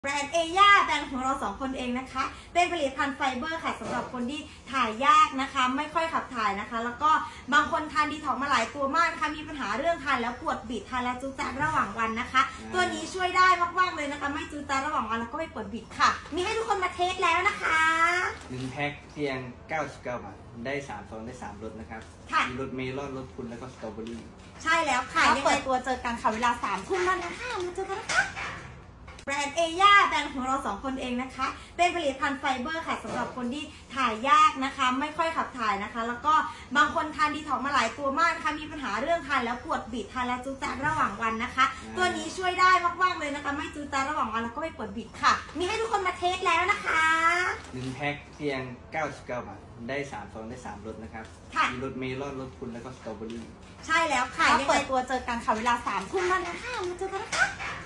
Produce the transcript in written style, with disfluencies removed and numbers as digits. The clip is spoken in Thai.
แบรนด์เอย่าแบรนด์ของเรา2 คนเองนะคะเป็นผลิตภัณฑ์ไฟเบอร์ค่ะสำหรับคนที่ถ่ายยากนะคะไม่ค่อยขับถ่ายนะคะแล้วก็บางคนทานดีท็อกมาหลายตัวมากนะคะมีปัญหาเรื่องทานแล้วปวดบิดทานแล้วจู๊จ๊าดระหว่างวันนะคะตัวนี้ช่วยได้มากๆเลยนะคะไม่จู๊จ๊าดระหว่างวันแล้วก็ไม่ปวดบิดค่ะมีให้ทุกคนมาเทสแล้วนะคะ 1 แพ็คเพียง99 บาทได้3 ซองได้3 รสนะครับมีรสเมลอนรสพุนแล้วก็สตรอเบอรี่ใช่แล้วค่ะยังเปิดตัวเจอกันค่ะเวลา3 ทุ่มแล้วนะคะมาเจอกันนะคะแบรนด์เอย่าแบรนด์ของเรา2 คนเองนะคะเป็นผลิตภัณฑ์ไฟเบอร์ค่ะสำหรับคนที่ถ่ายยากนะคะไม่ค่อยขับถ่ายนะคะแล้วก็บางคนทานดีท็อกมาหลายตัวมากนะคะมีปัญหาเรื่องทานแล้วปวดบิดทานแล้วจู๊จ๊าดระหว่างวันนะคะตัวนี้ช่วยได้มากๆเลยนะคะไม่จู๊จ๊าดระหว่างวันแล้วก็ไม่ปวดบิดค่ะมีให้ทุกคนมาเทสแล้วนะคะ 1 แพ็คเพียง99 บาทได้3 ซองได้3 รสนะครับมีรสเมลอนรสพุนแล้วก็สตรอเบอรี่ใช่แล้วค่ะยังเปิดตัวเจอกันค่ะเวลา3 ทุ่มแล้วนะคะมาเจอกันนะคะ